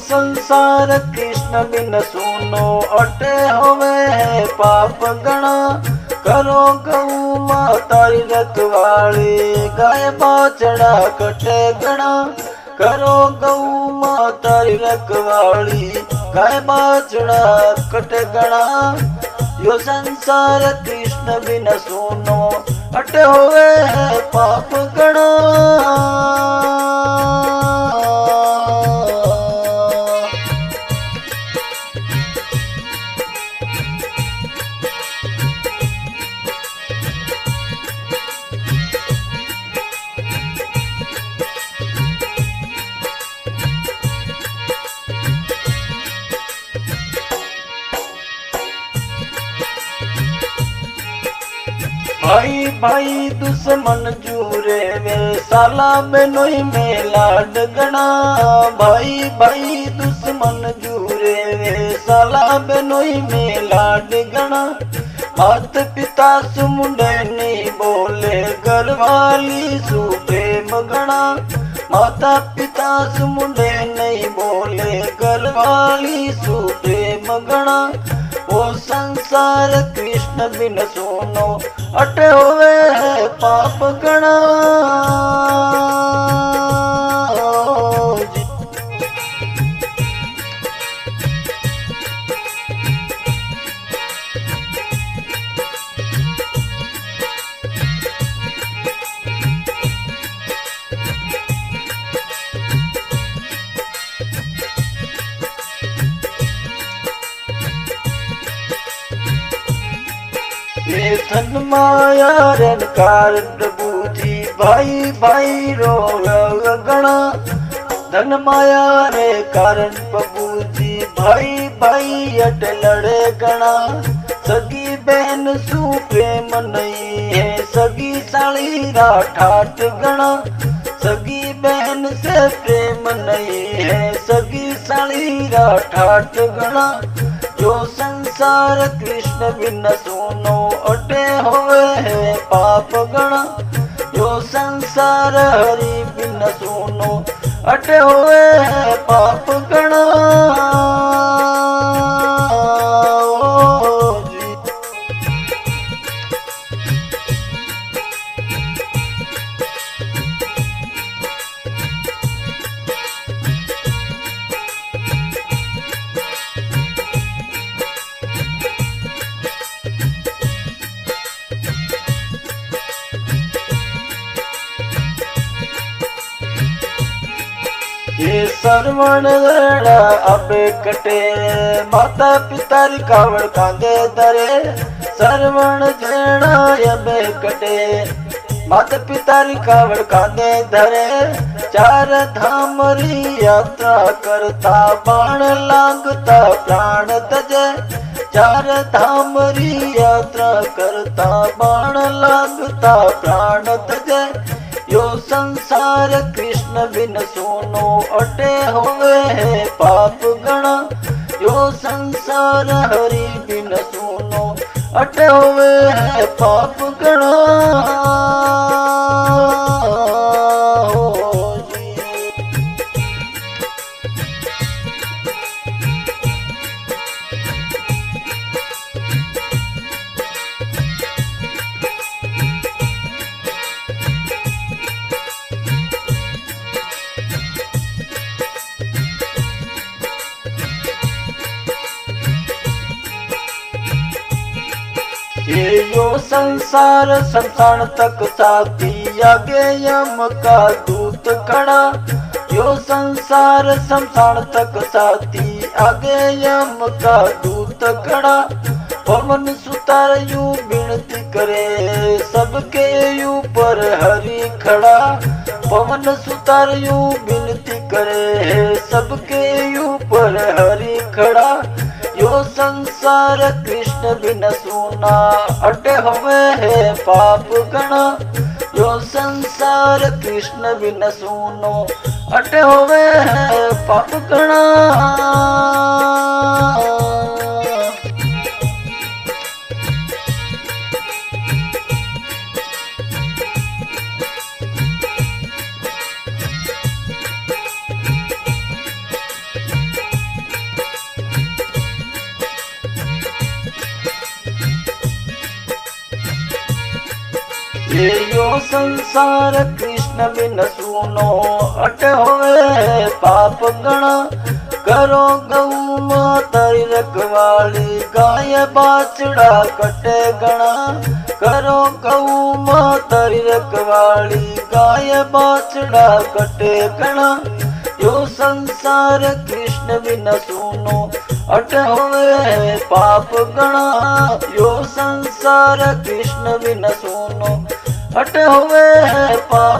संसार कृष्ण बिन सुनो अटे होवे है पाप गणा। करो गऊ मातारी रखवाली गाय बाछड़ा कटे गणा। करो गऊ मातारी रखवाली गाय बाछड़ा कटे गणा। यो संसार कृष्ण बिन सुनो अटे होवे है पाप गणा। भाई भाई दुश्मन जूरे वे साला बेनोई में लाड गणा। भाई भाई दुश्मन जूरे वे साला बेनोई में लाड गणा। मात पिता सुमुंडे नहीं बोले घर वाली सुप्रेम गणा। माता पिता सुमुंडे नहीं बोले घर वाली सुप्रेम गणा। वो संसार कृष्ण बिन सुनो अटे हुए है पाप गणा। ये धन माया रन कारण बूझी भाई भाई रो गणा। धन माया रे कारण बबूजी भाई भाई अट लड़े गणा। सगी बहन सु प्रेम नहीं है सगी साली ठाट गणा। सगी बहन से प्रेम नहीं है सगी साली ठाट गणा। जो संसार कृष्ण बिन सुनो अटे होवे है पाप गणा। जो संसार हरि बिन सुनो अटे होवे है पाप गणा। ये सरवण रेड़ा अबे कटे माता पिता कावड़ कांदे दरे। सरवण जेड़ा अबे कटे माता पिता कावड़ कांदे धरे। चार धाम री यात्रा करता बाण लागता प्राण तजे। चार धाम री यात्रा करता बाण लागता प्राण तजे। यो संसार कृष्ण बिन सुनो अटे होवे है पाप गणा। यो संसार हरि बिन सुनो अटे होवे है पाप गणा। ये यो संसार संसार तक साथी आगे यम का दूत खड़ा। यो संसार संसार तक साथी आगे यम का दूत खड़ा। पवन सुतार यू विनती करे सबके ऊपर हरि खड़ा। पवन सुतार यू विनती करे सबके ऊपर हरि खड़ा। यो संसार कृष्ण बिन सुना अटे होवे है पाप गणा। यो संसार कृष्ण बिन सुनो अटे होवे है पाप गणा। यो संसार कृष्ण बिन सूनो अट होवे पाप गणा। करो गऊ मातारी रखवाली गाय बाछड़ा कटे गणा। करो गऊ मातारी रखवाली गाय बाछड़ा कटे गणा। यो संसार कृष्ण बिन सूनो अट होवे पाप गणा। यो संसार कृष्ण बिन सूनो अट होवे पाप